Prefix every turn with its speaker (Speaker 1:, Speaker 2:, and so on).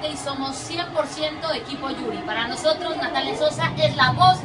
Speaker 1: y somos 100% equipo Yuri. Para nosotros Natalia Sosa es la voz